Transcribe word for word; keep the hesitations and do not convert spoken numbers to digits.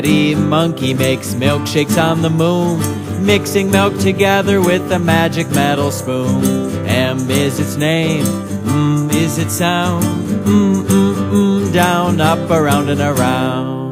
Matty Monkey makes milkshakes on the moon, mixing milk together with a magic metal spoon. M is its name, M is its sound, mm, mm, mm, down, up, around and around.